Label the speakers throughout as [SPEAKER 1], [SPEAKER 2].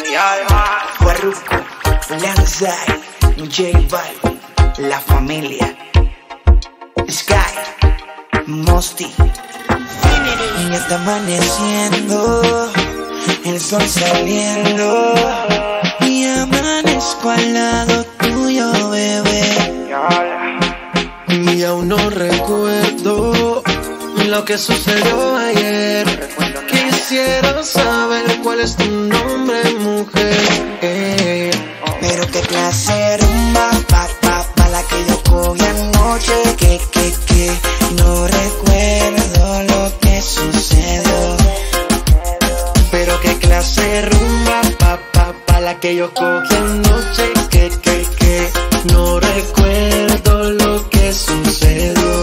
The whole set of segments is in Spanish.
[SPEAKER 1] Farruko, Lanzai, J Balvin, La Familia, Sky, Mosty. Y ya está amaneciendo, el sol saliendo, y amanezco al lado tuyo, bebé.
[SPEAKER 2] Y aún no recuerdo lo que sucedió ayer. Quisiera saber cuál es tu nombre, mujer.
[SPEAKER 1] Pero qué clase de rumba, pa la que yo cogí anoche. Que no recuerdo lo que sucedió.
[SPEAKER 2] Pero qué clase de rumba, pa la que yo cogí anoche. Que no recuerdo lo que sucedió.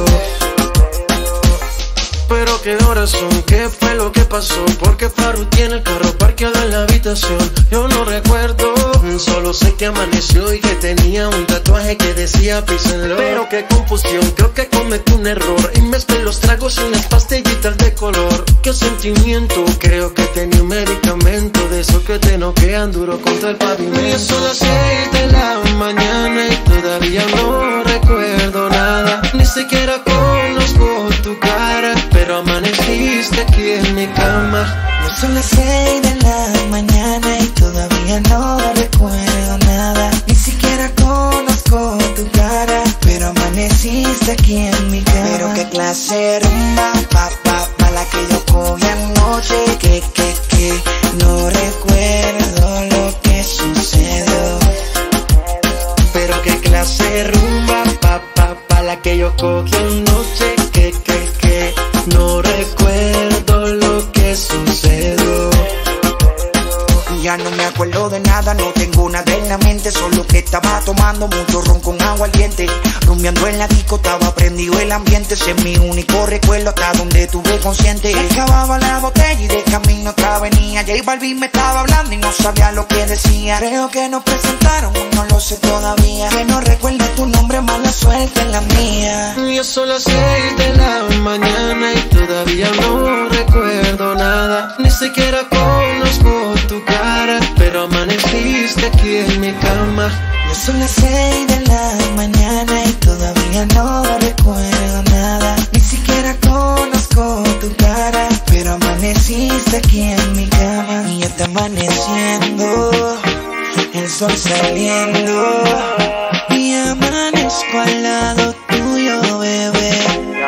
[SPEAKER 2] Pero qué horas son, qué fue lo que pasó. Porque Farruko tiene el carro parqueado en la habitación. Yo no recuerdo, solo sé que amaneció y que tenía un tatuaje que decía peace and love. Pero qué confusión, creo que cometí un error y mezclé los tragos y unas pastillitas de color. Qué sentimiento, creo que tenía un medicamento de esos que te noquean duro contra el pavimento. Y son las 6 de la mañana y todavía no recuerdo nada. Ni siquiera conozco tu cara, pero amaneciste aquí en mi cama.
[SPEAKER 1] Ya son las 6 de la mañana y todavía no recuerdo nada. Ni siquiera conozco tu cara, pero amaneciste aquí en mi cama. Pero qué clase de rumba, pa la que yo cogí anoche. Que no recuerdo lo que sucedió.
[SPEAKER 2] Pero qué clase de rumba, pa la que yo cogí anoche. Que no recuerdo lo que sucedió.
[SPEAKER 1] Ya no me acuerdo de nada, no tengo nada en la mente. Solo que estaba tomando mucho ron con agua al diente. Rumbeando en la disco, estaba prendido el ambiente. Ese es mi único recuerdo hasta donde estuve consciente. Acababa la botella y de camino otra venía. J Balvin me estaba hablando y no sabía lo que decía. Creo que nos presentaron, no lo sé todavía. Que no recuerde tu nombre, mala suerte en la mía.
[SPEAKER 2] Ya son las 6 de la mañana y todavía no recuerdo nada. Ni siquiera conozco tu cara, pero amaneciste aquí en mi cama.
[SPEAKER 1] Ya son las 6 de la mañana y todavía no recuerdo nada. Ni siquiera conozco tu cara, pero amaneciste aquí en mi cama. Y ya está amaneciendo, el sol saliendo, y amanezco al lado tuyo, bebé.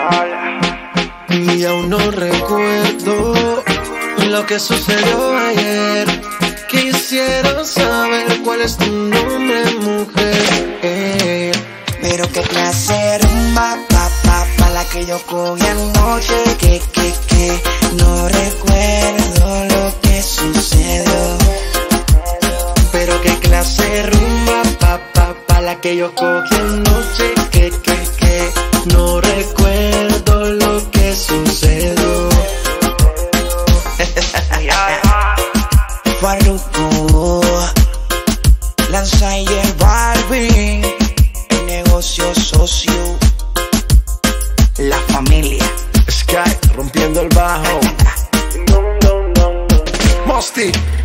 [SPEAKER 2] Y aún no recuerdo lo que sucedió ayer. Quisiera saber cuál es tu nombre, mujer.
[SPEAKER 1] Pero qué clase de rumba, pa la que yo cogí anoche. Que no recuerdo lo que sucedió.
[SPEAKER 2] Pero qué clase de rumba, pa la que yo cogí anoche. Que no recuerdo lo que sucedió.
[SPEAKER 1] Farruko, Lanzai, J Balvin, el negocio socio, La Familia,
[SPEAKER 2] Sky rompiendo el bajo. Mosty.